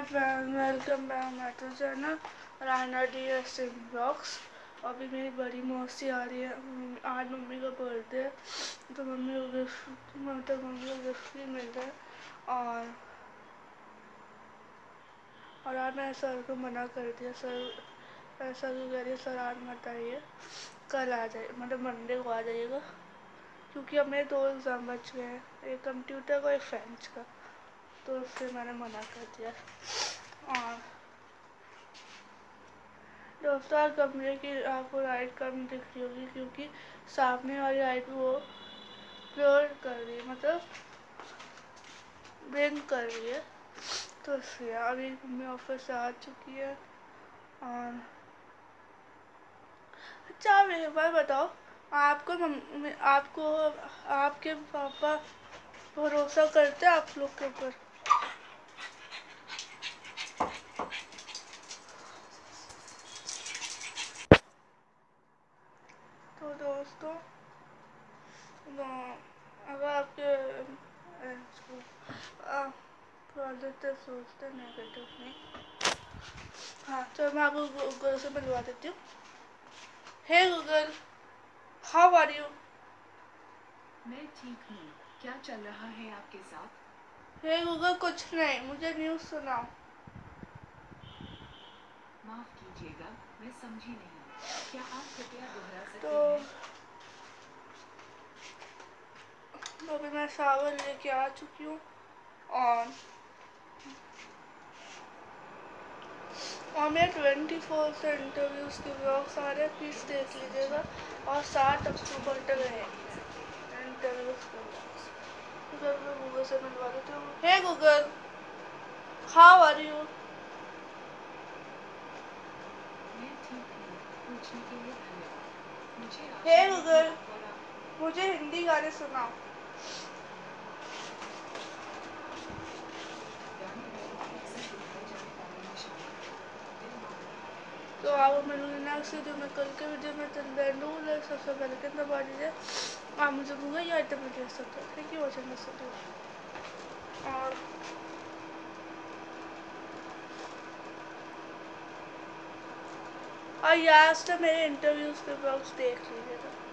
Friend, welcome back my to channel Rana DS blogs. अभी मेरी बड़ी मौसी आ रही है। आज मम्मी का बर्थडे है तो मम्मी को गिफ्ट भी मिल रहा है। और आज मैंने सर को मना कर दिया। सर को कह रही है सर आज मत आइए, कल आ जाइए, मतलब मंडे को आ जाइएगा, क्योंकि अब मेरे 2 एग्ज़ाम बच गए हैं, एक कंप्यूटर का एक फ्रेंच का। तो फिर मैंने मना कर दिया। और दोस्तों, कमरे की आपको लाइट कम दिख रही होगी क्योंकि सामने वाली लाइट वो ब्लर कर रही है, मतलब ब्लिंक कर रही है, तो इसलिए। अभी मम्मी ऑफिस से आ चुकी है। और अच्छा, आप एक बार बताओ, आपको आपके पापा भरोसा करते हैं आप लोग के ऊपर? तो दोस्तों, अगर आपके पॉजिटिव सोचते, नेगेटिव नहीं। हाँ, तो मैं आपको गूगल से मिलवा देती हूँ। Hey Google, how are you? मैं ठीक हूँ। क्या चल रहा है आपके साथ? हे गूगल, कुछ नहीं, मुझे न्यूज़ सुनाओ। माफ कीजिएगा, मैं समझी नहीं। क्या आप कृपया दोहरा सकते तो हैं? अभी मैं शावर लेके आ चुकी हूँ। और मेरे 24 से इंटरव्यूज़ के ब्लॉग्स आ रहे हैं, प्लीज़ देख लीजिएगा। और 7 अक्टूबर तक रहेंगे इंटरव्यूज़ के ब्लॉग्स। तो मैं गूगल से मिलवा देती हूँ। Hey Google, how are you? मैं ठीक हूँ। पूछने के लिए धन्यवाद। मुझे हे आशा है कि गूगल, आप और आप मुझे हिंदी गाने सुनाओ। गाने बहुत ही अक्सर दिखाए जाने वाले निशानों पर दिल मांगता है। तो जाने आप मन मिलूंगी करता नेक्स्ट है वीडियो में, कि कल के वीडियो में। तंदूर सबसे पहले कितना दबा दीजिए। आप मुझे गूगल या आइटम में भेज सकते हो। Thank you watching this video. और यार, मेरे इंटरव्यूज़ के ब्लॉग्स देख लीजिएगा।